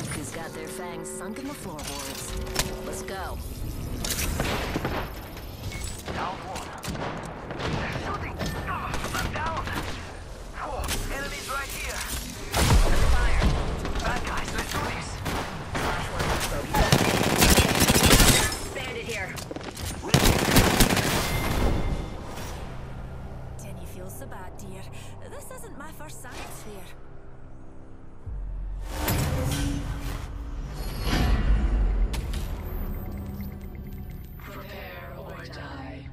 Look who's got their fangs sunk in the floorboards. Let's go. Down one. They're shooting! I'm down! Whoa, enemies right here! Under fire. Bad guys, let's do this! Flash one. Bandit here. Can you feel so bad, dear? This isn't my first science fair. Prepare or die.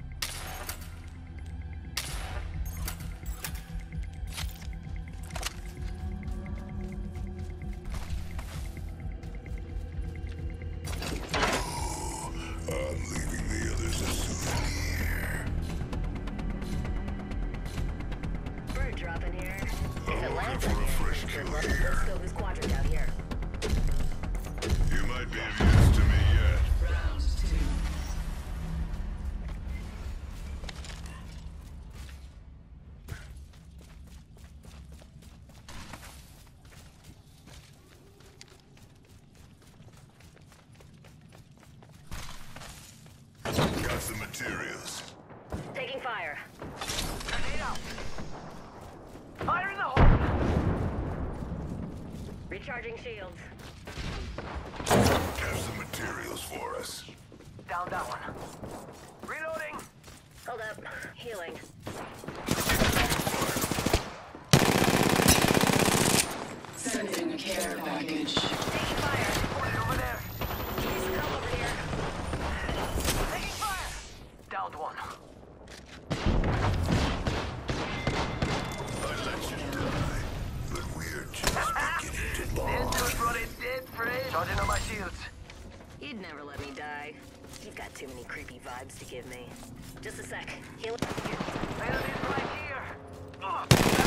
I'm leaving the others a souvenir. Bird dropping here. If it lands For on a you, fresh good kill luck. here. Let's go this quadrant out here. You might be of use to me yet. Round 2. Got the materials. Taking fire. Grenade out! Fire in the hole! Recharging shields. Have some materials for us. Down that one. Reloading! Hold up. Healing. Sending care package. Taking fire. Point over there! Use the help over here. Taking fire! Downed one. I let you die, but we're just beginning to This bond. dude brought it dead fresh. Charging on my shields. You'd never let me die. You've got too many creepy vibes to give me. Just a sec. Healing. Enemies right here! Ugh.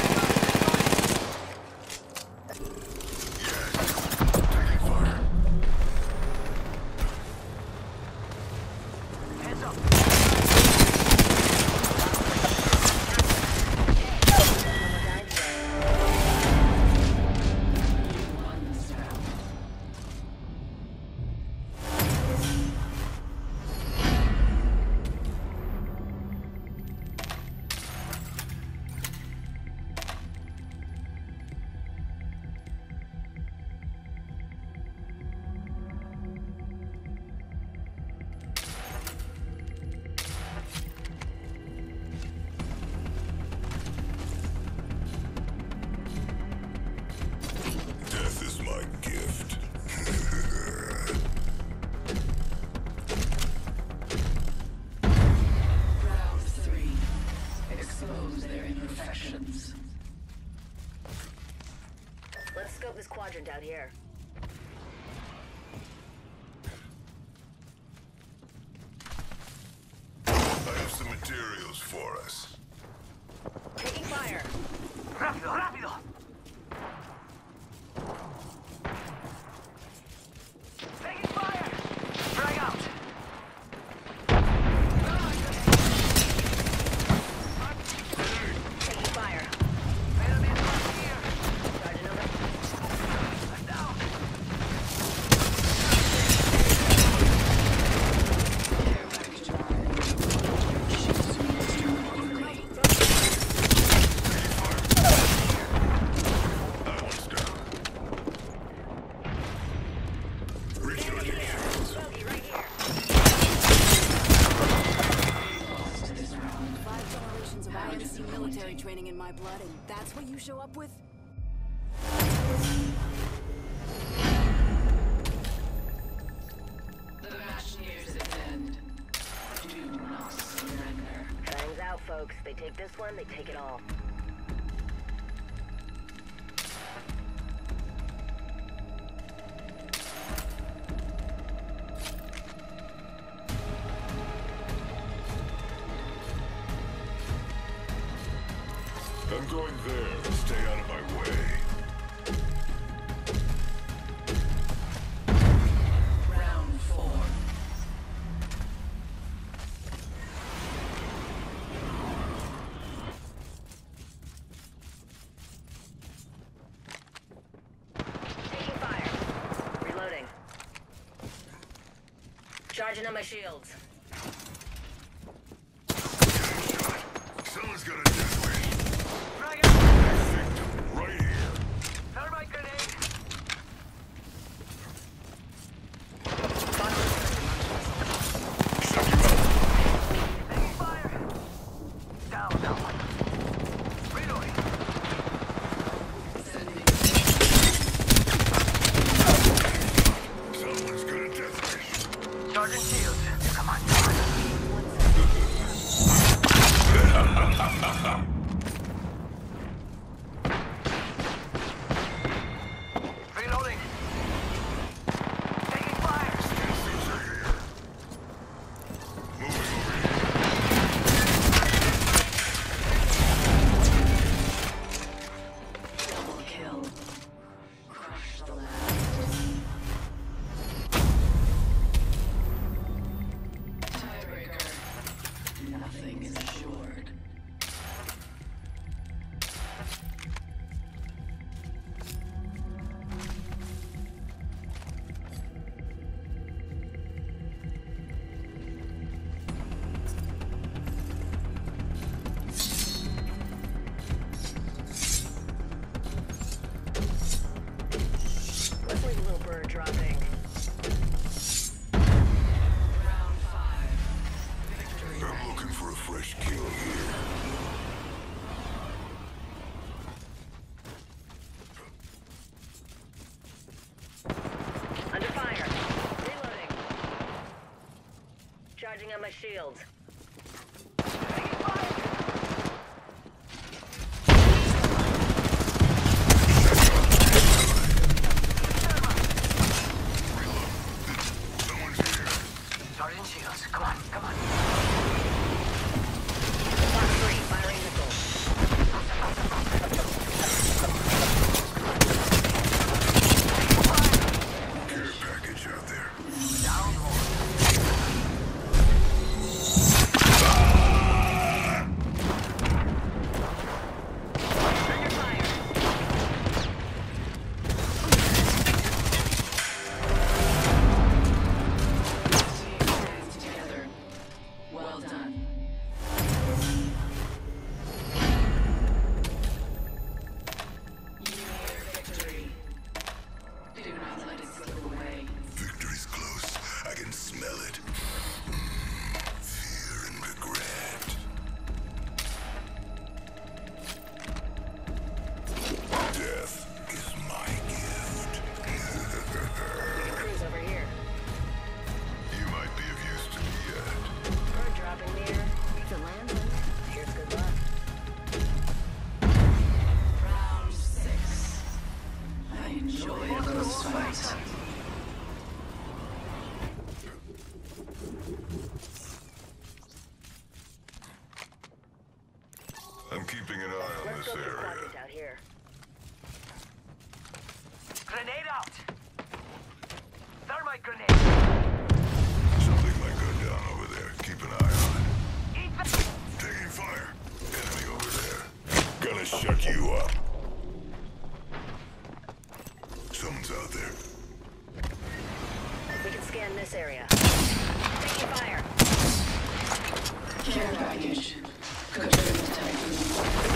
Taking fire. Heads up! One down. Death is my gift. Round 3. Expose their imperfections. Let's scope this quadrant out here. I have some materials for us. Taking fire. Rápido, rápido! Taking fire! Frag out! Taking fire. Enemies right here! Charging over. I'm down! Care package arrived. Ships underway. That one's down. Recharging shields. Bogey right here. Lost this round. 5 generations of IMC military training in my blood, and that's what you show up with? The match nears its end. Do not surrender. Fangs out, folks. They take this one, they take it all. I'm going there. Stay out of my way. Round 4. Taking fire. Charging on my shields. Someone's got a death wish. Dragon! Victim, right here. Thermite grenade! Taking fire! Down that one. Reloading. Sending. Someone's got a death wish. Sergeant Shields. Come on, come on. Reloading. Taking fire. Suits are here. Moving over here. Double kill. Crush the last. Tiebreaker. Nothing is assured. Let's leave a little bird dropping. Round 5. Victory. I'm looking for a fresh kill here. Under fire. Reloading. Charging on my shields. Taking fire. Someone's here. Sergeant Shields. Come on, come on. Box 3, firing missiles. Care package out there. Down one. Taking fire. Team stands together. Well done. You near victory. Do not let it slip away. Victory's close. I can smell it. Fear and regret. Death is my gift. Cruise over here. You might be of use to me yet. Bird dropping near. If it lands, then here's good luck. Round 6. I enjoy a close fight. I'm keeping an eye on Let's this go get area. squadrons out here. Grenade out. Thermite grenade. Something might go down over there. Keep an eye on it. Eat the... Taking fire. Enemy over there. Gonna shut you up. Someone's out there. We can scan this area. Taking fire. Care package. Good to type.